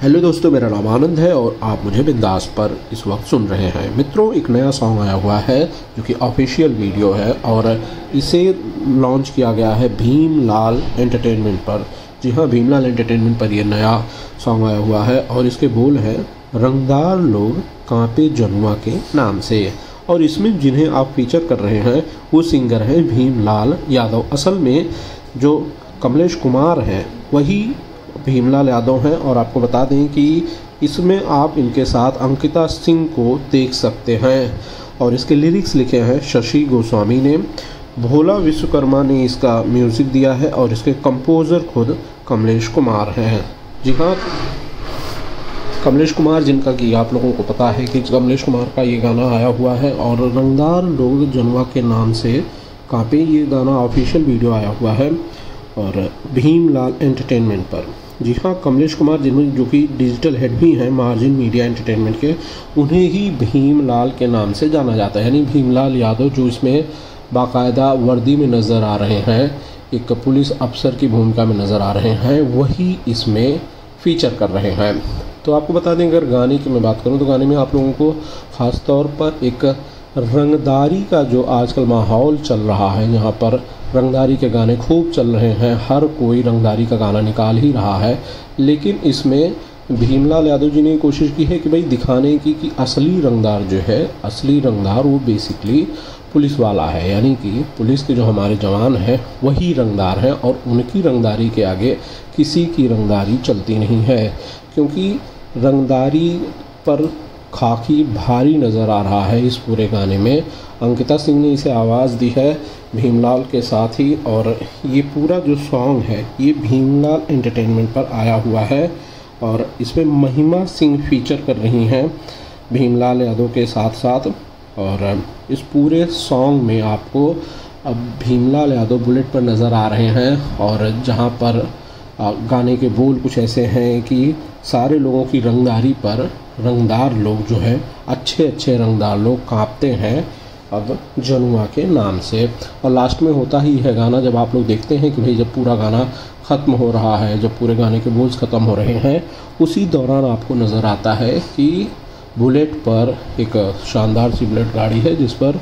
Hello दोस्तों, मेरा नाम आनंद है और आप मुझे बिंदास पर इस वक्त सुन रहे हैं। मित्रों, एक नया सॉन्ग आया हुआ है जो कि ऑफिशियल वीडियो है और इसे लॉन्च किया गया है भीमलाल एंटरटेनमेंट पर। जी हाँ, भीमलाल एंटरटेनमेंट पर ये नया सॉन्ग आया हुआ है और इसके बोल हैं रंगदार लोग कांपे जनुआ के नाम से। और इसमें जिन्हें आप फीचर कर रहे हैं वो सिंगर हैं भीमलाल यादव। असल में जो कमलेश कुमार हैं वही भीमलाल यादव हैं। और आपको बता दें कि इसमें आप इनके साथ अंकिता सिंह को देख सकते हैं। और इसके लिरिक्स लिखे हैं शशि गोस्वामी ने। भोला विश्वकर्मा ने इसका म्यूज़िक दिया है और इसके कंपोज़र खुद कमलेश कुमार हैं। जी हाँ, कमलेश कुमार, जिनका कि आप लोगों को पता है कि कमलेश कुमार का ये गाना आया हुआ है और रंगदार लोग जनुआ के नाम से कांपे, ये गाना ऑफिशियल वीडियो आया हुआ है और भीमलाल एंटरटेनमेंट पर। जी हाँ, कमलेश कुमार जो कि डिजिटल हेड भी हैं मार्जिन मीडिया एंटरटेनमेंट के, उन्हें ही भीमलाल के नाम से जाना जाता है। यानी भीमलाल यादव जो इसमें बाकायदा वर्दी में नज़र आ रहे हैं, एक पुलिस अफसर की भूमिका में नज़र आ रहे हैं, वही इसमें फीचर कर रहे हैं। तो आपको बता दें, अगर गाने की मैं बात करूं तो गाने में आप लोगों को ख़ास तौर पर एक रंगदारी का जो आजकल माहौल चल रहा है, यहाँ पर रंगदारी के गाने खूब चल रहे हैं, हर कोई रंगदारी का गाना निकाल ही रहा है। लेकिन इसमें भीमलाल यादव जी ने कोशिश की है कि भाई दिखाने की कि असली रंगदार जो है, असली रंगदार वो बेसिकली पुलिस वाला है। यानी कि पुलिस के जो हमारे जवान हैं वही रंगदार हैं और उनकी रंगदारी के आगे किसी की रंगदारी चलती नहीं है। क्योंकि रंगदारी पर खाकी भारी नज़र आ रहा है इस पूरे गाने में। अंकिता सिंह ने इसे आवाज़ दी है भीमलाल के साथ ही। और ये पूरा जो सॉन्ग है ये भीमलाल एंटरटेनमेंट पर आया हुआ है और इसमें महिमा सिंह फीचर कर रही हैं भीमलाल यादव के साथ साथ। और इस पूरे सॉन्ग में आपको अब भीमलाल यादव बुलेट पर नज़र आ रहे हैं और जहाँ पर गाने के बोल कुछ ऐसे हैं कि सारे लोगों की रंगदारी पर रंगदार लोग जो है, अच्छे अच्छे रंगदार लोग कांपते हैं अब जनुआ के नाम से। और लास्ट में होता ही है गाना, जब आप लोग देखते हैं कि भाई जब पूरा गाना ख़त्म हो रहा है, जब पूरे गाने के बोल्स ख़त्म हो रहे हैं, उसी दौरान आपको नज़र आता है कि बुलेट पर एक शानदार सी बुलेट गाड़ी है जिस पर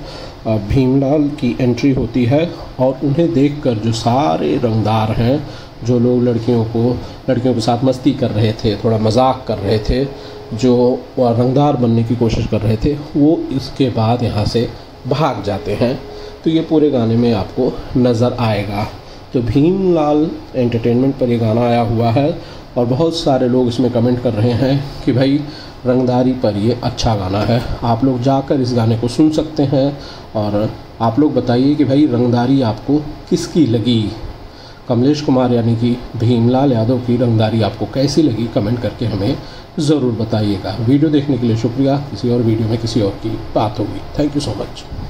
भीमलाल की एंट्री होती है। और उन्हें देखकर जो सारे रंगदार हैं, जो लोग लड़कियों के साथ मस्ती कर रहे थे, थोड़ा मजाक कर रहे थे, जो रंगदार बनने की कोशिश कर रहे थे, वो इसके बाद यहाँ से भाग जाते हैं। तो ये पूरे गाने में आपको नज़र आएगा। तो भीमलाल एंटरटेनमेंट पर ये गाना आया हुआ है और बहुत सारे लोग इसमें कमेंट कर रहे हैं कि भाई रंगदारी पर ये अच्छा गाना है। आप लोग जाकर इस गाने को सुन सकते हैं और आप लोग बताइए कि भाई रंगदारी आपको किसकी लगी। कमलेश कुमार यानी कि भीमलाल यादव की रंगदारी आपको कैसी लगी, कमेंट करके हमें ज़रूर बताइएगा। वीडियो देखने के लिए शुक्रिया। किसी और वीडियो में किसी और की बात होगी। Thank you so much.